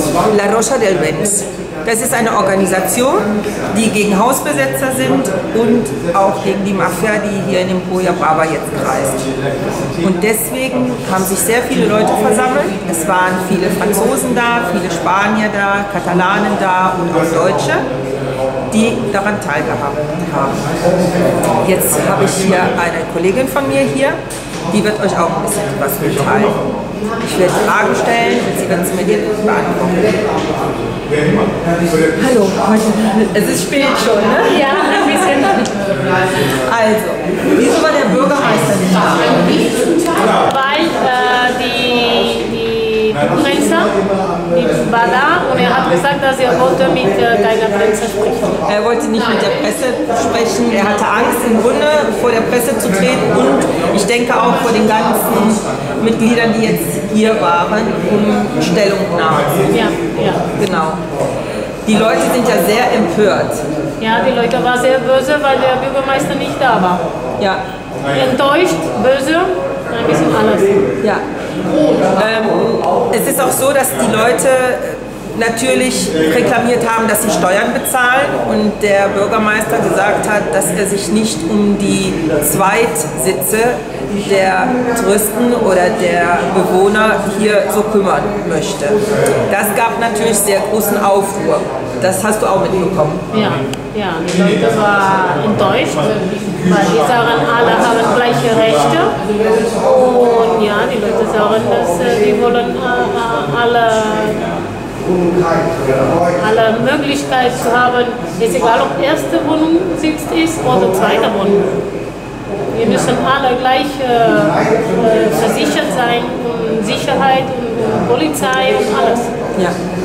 La Rosa del Vents. Das ist eine Organisation, die gegen Hausbesetzer sind und auch gegen die Mafia, die hier in Emporia Brava jetzt kreist. Und deswegen haben sich sehr viele Leute versammelt. Es waren viele Franzosen da, viele Spanier da, Katalanen da und auch Deutsche, die daran teilgehabt haben. Jetzt habe ich hier eine Kollegin von mir hier, die wird euch auch ein bisschen was mitteilen. Ich werde Fragen stellen und sie wird es mir beantworten. Hallo, es ist spät schon, ne? Ja, ein bisschen. Also, wieso war der Bürgermeister nicht da? Weil die Presse, die war da und er hat gesagt, dass er wollte mit keiner Presse sprechen. Er wollte nicht mit der Presse sprechen, er hatte Angst im Grunde vor der Presse zu treten und ich denke auch vor den ganzen Mitgliedern, die jetzt hier waren, um Stellungnahme zu nehmen. Ja. Genau. Die Leute sind ja sehr empört. Ja, die Leute waren sehr böse, weil der Bürgermeister nicht da war. Ja. Enttäuscht, böse, ein bisschen alles. Ja. Es ist auch so, dass die Leute natürlich reklamiert haben, dass sie Steuern bezahlen und der Bürgermeister gesagt hat, dass er sich nicht um die Zweitsitze der Touristen oder der Bewohner hier so kümmern möchte. Das gab natürlich sehr großen Aufruhr. Das hast du auch mitbekommen. Ja, die Leute waren enttäuscht, weil die sagen, alle haben gleiche Rechte. Und ja, die Leute sagen, dass die wollen alle Möglichkeit zu haben, ist egal ob erste Wohnung sitzt ist oder zweite Wohnung. Wir müssen alle gleich versichert sein, und Sicherheit und Polizei und alles. Ja.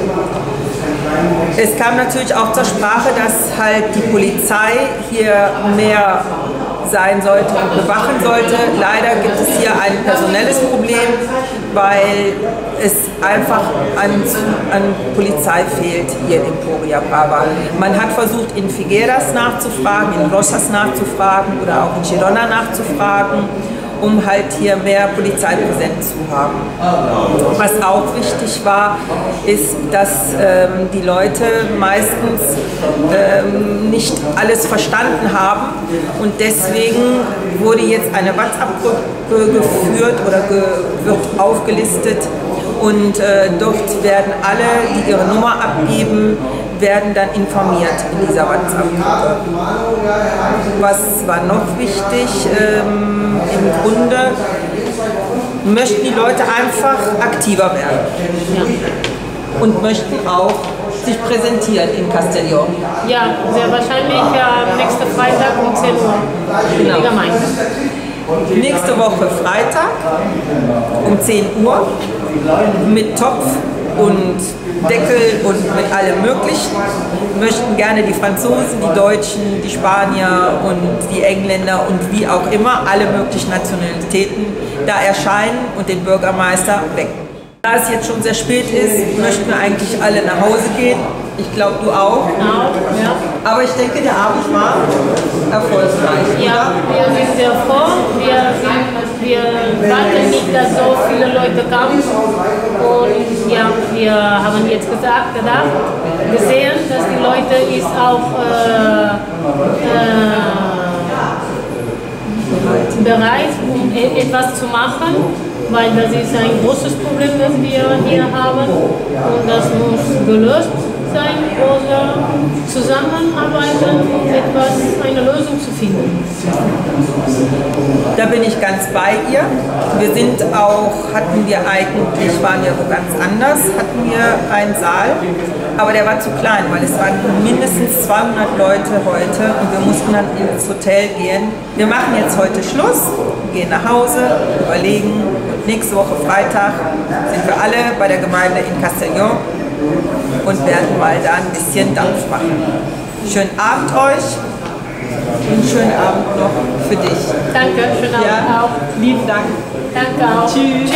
Es kam natürlich auch zur Sprache, dass halt die Polizei hier mehr sein sollte und bewachen sollte. Leider gibt es hier ein personelles Problem, weil es einfach an Polizei fehlt hier in Emporia Brava. Man hat versucht, in Figueras nachzufragen, in Rosas nachzufragen oder auch in Girona nachzufragen, um halt hier mehr Polizeipräsenz zu haben. Was auch wichtig war, ist, dass die Leute meistens nicht alles verstanden haben und deswegen wurde jetzt eine WhatsApp-Gruppe geführt oder wird aufgelistet und dort werden alle, die ihre Nummer abgeben, werden dann informiert in dieser WhatsApp-Gruppe. Was war noch wichtig? Im Grunde möchten die Leute einfach aktiver werden und möchten auch sich präsentieren in Castellón. Ja, sehr wahrscheinlich nächsten Freitag um 10 Uhr. Genau. In der Gemeinde. Nächste Woche Freitag um 10 Uhr mit Topf und Deckel und mit allem Möglichen. Möchten gerne die Franzosen, die Deutschen, die Spanier und die Engländer und wie auch immer, alle möglichen Nationalitäten da erscheinen und den Bürgermeister wecken. Da es jetzt schon sehr spät ist, möchten wir eigentlich alle nach Hause gehen. Ich glaube, du auch. Ja. Aber ich denke, der Abend war erfolgreich. Ja, wir sind sehr froh. Wir warten nicht, dass so viele Leute kamen. Und ja, wir haben jetzt gesehen, dass die Leute ist auch bereit, um etwas zu machen, weil das ist ein großes Problem, das wir hier haben und das muss gelöst sein oder zusammenarbeiten, um eine Lösung zu finden. Da bin ich ganz bei ihr. Wir sind auch, waren ja wo ganz anders, hatten wir einen Saal, aber der war zu klein, weil es waren mindestens 200 Leute heute und wir mussten dann ins Hotel gehen. Wir machen jetzt heute Schluss, gehen nach Hause, überlegen und nächste Woche Freitag sind wir alle bei der Gemeinde in Castellón und werden mal da ein bisschen Dampf machen. Schönen Abend euch und schönen Abend noch für dich. Danke, schönen Abend auch. Lieben Dank. Danke auch. Tschüss.